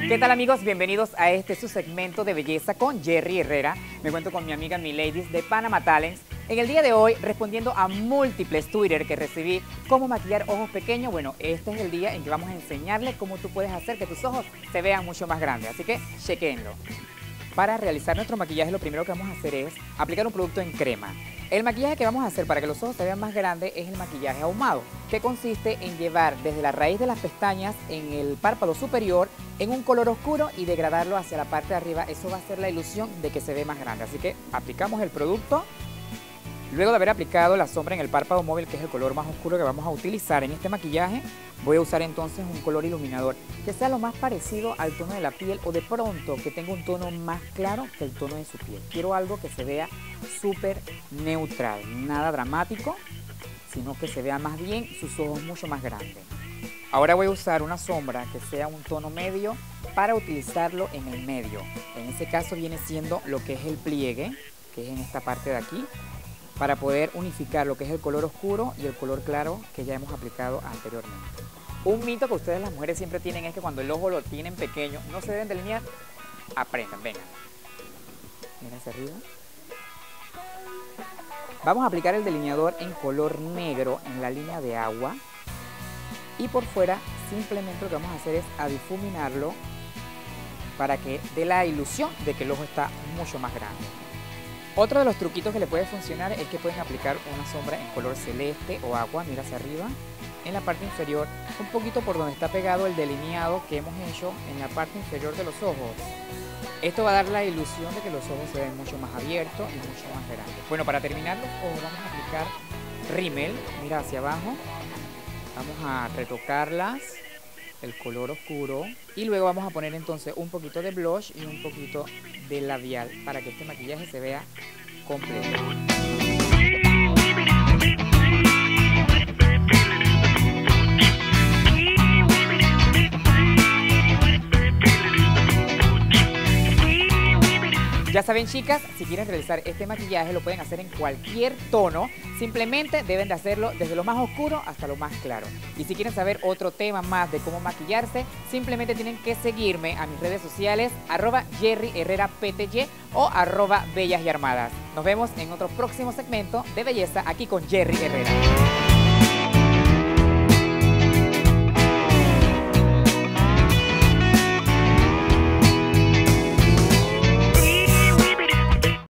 ¿Qué tal, amigos? Bienvenidos a su segmento de belleza con Jerry Herrera. Me cuento con mi amiga Miladies de Panama Talents. En el día de hoy, respondiendo a múltiples Twitter que recibí, cómo maquillar ojos pequeños. Bueno, este es el día en que vamos a enseñarles cómo tú puedes hacer que tus ojos se vean mucho más grandes. Así que, chequenlo. Para realizar nuestro maquillaje, lo primero que vamos a hacer es aplicar un producto en crema. El maquillaje que vamos a hacer para que los ojos se vean más grandes es el maquillaje ahumado, que consiste en llevar desde la raíz de las pestañas en el párpado superior en un color oscuro y degradarlo hacia la parte de arriba. Eso va a ser la ilusión de que se ve más grande. Así que aplicamos el producto. Luego de haber aplicado la sombra en el párpado móvil, que es el color más oscuro que vamos a utilizar en este maquillaje, voy a usar entonces un color iluminador que sea lo más parecido al tono de la piel o de pronto que tenga un tono más claro que el tono de su piel. Quiero algo que se vea súper neutral, nada dramático, sino que se vea más bien sus ojos mucho más grandes. Ahora voy a usar una sombra que sea un tono medio para utilizarlo en el medio. En este caso viene siendo lo que es el pliegue, que es en esta parte de aquí, para poder unificar lo que es el color oscuro y el color claro que ya hemos aplicado anteriormente. Un mito que ustedes las mujeres siempre tienen es que cuando el ojo lo tienen pequeño, no se deben delinear. Aprendan, vengan. Mira hacia arriba. Vamos a aplicar el delineador en color negro en la línea de agua. Y por fuera simplemente lo que vamos a hacer es a difuminarlo para que dé la ilusión de que el ojo está mucho más grande. Otro de los truquitos que le puede funcionar es que pueden aplicar una sombra en color celeste o agua, mira hacia arriba, en la parte inferior, un poquito por donde está pegado el delineado que hemos hecho en la parte inferior de los ojos. Esto va a dar la ilusión de que los ojos se ven mucho más abiertos y mucho más grandes. Bueno, para terminar los ojos vamos a aplicar rímel, mira hacia abajo, vamos a retocarlas, el color oscuro, y luego vamos a poner entonces un poquito de blush y un poquito de labial para que este maquillaje se vea completo. Ya saben, chicas, si quieren realizar este maquillaje lo pueden hacer en cualquier tono, simplemente deben de hacerlo desde lo más oscuro hasta lo más claro. Y si quieren saber otro tema más de cómo maquillarse, simplemente tienen que seguirme a mis redes sociales, @JerryHerreraPTY o @BellasYarmadas. Nos vemos en otro próximo segmento de belleza aquí con Jerry Herrera.